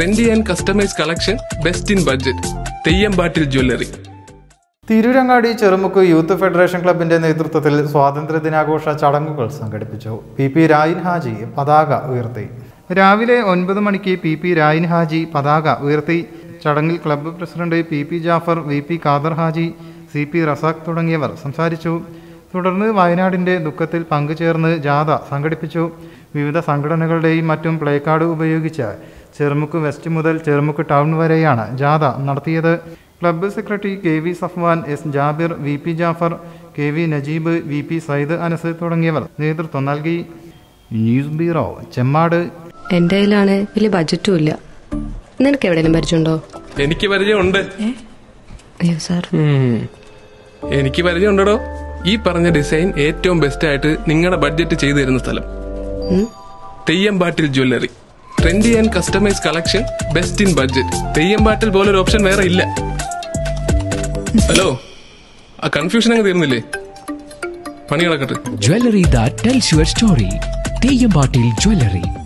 Trendy and customise collection, best in budget. Theyyampattil jewellery. Tirurangadi Cherumukku youth federation ക്ലബിന്റെ നേതൃത്വത്തിൽ സ്വാതന്ത്ര്യ ദിനാഘോഷ ചടങ്ങുകൾ സംഘടിപ്പിച്ചു. PP രായിൻ ഹാജി പതാക ഉയർത്തി. രാവിലെ 9 മണിക്ക് PP രായിൻ ഹാജി പതാക ഉയർത്തി. ചടങ്ങിൽ club president PP Jafar, VP Khader Haji, CP Razak തുടങ്ങിയവർ സംസാരിച്ചു. തുടർന്ന് വയനാടിന്റെ ദുഃഖത്തിൽ പങ്കുചേർന്ന് ജാഥ സംഘടിപ്പിച്ചു. വിവിധ സംഘടനകളുടെയും മറ്റും പ്ലേ കാർഡ് ഉപയോഗിച്ച് ചെറുമുക്ക് വെസ്റ്റ് മുതൽ ചെറുമുക്ക് ടൗൺ വരെയാണ് ജാഥ നടത്തിയത്. Club secretary KV Safwan, S Jabir, VP Jafar, KV Najeeb, VP Sayyid Anas തുടങ്ങിയവർ നേതൃത്വം നൽകി. News bureau, Chemmad. എന്റെ കയ്യിലാണ് വലിയ ബഡ്ജറ്റും ഇല്ല. നിനക്ക് എവിടെയെങ്കിലും പരിചയമുണ്ടോ? എനിക്ക് പരിചയമുണ്ട്. അയ്യോ സാർ, എനിക്ക് പരിചയമുണ്ടോ. ഈ പറഞ്ഞ ഡിസൈൻ ഏറ്റവും ബെസ്റ്റ് ആയിട്ട് നിങ്ങളുടെ ബഡ്ജറ്റ് ചെയ്തു തരുന്ന സ്ഥലം Theyyampattil jewellery. Trendy and customise collection, best in budget. Theyyampattil പോലൊരു ഓപ്ഷൻ വേറെ ഇല്ല. ഹലോ, ആ കൺഫ്യൂഷൻ അങ്ങ് തീർന്നില്ലേ? പണി നടക്കട്ടെ. Jewelry that tells your story. Theyyampattil jewellery.